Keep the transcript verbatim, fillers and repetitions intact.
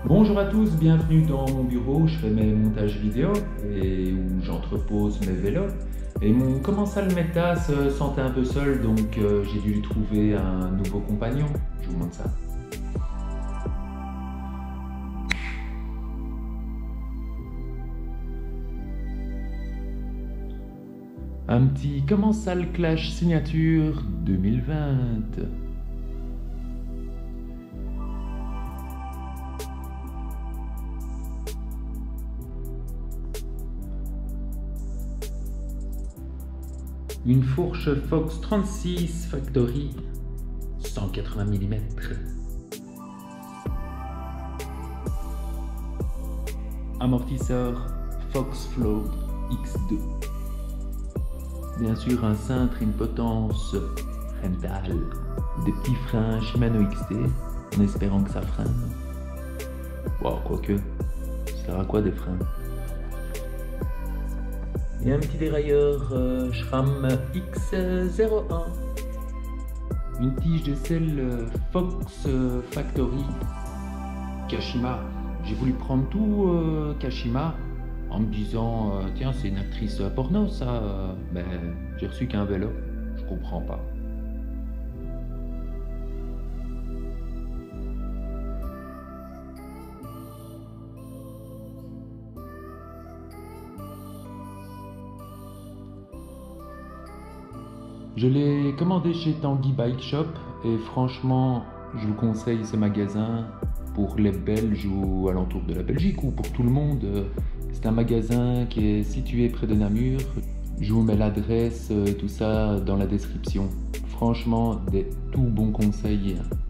Bonjour à tous, bienvenue dans mon bureau où je fais mes montages vidéo et où j'entrepose mes vélos. Et mon commensal Meta se sentait un peu seul, donc euh, j'ai dû lui trouver un nouveau compagnon. Je vous montre ça. Un petit commensal Clash signature deux mille vingt. Une fourche Fox trente-six Factory cent quatre-vingts millimètres. Amortisseur Fox Flow X deux. Bien sûr un cintre, une potence Rental. Des petits freins Shimano X T en espérant que ça freine. Wow, quoique, ça sert à quoi des freins? Et un petit dérailleur euh, SRAM X zéro un. Une tige de sel euh, Fox euh, Factory Kashima. J'ai voulu prendre tout euh, Kashima en me disant euh, tiens, c'est une actrice porno ça. Euh, ben j'ai reçu qu'un vélo, je comprends pas. Je l'ai commandé chez Tanguy Bike Shop et franchement, je vous conseille ce magasin pour les Belges ou alentour de la Belgique ou pour tout le monde. C'est un magasin qui est situé près de Namur. Je vous mets l'adresse et tout ça dans la description. Franchement, des tout bons conseils.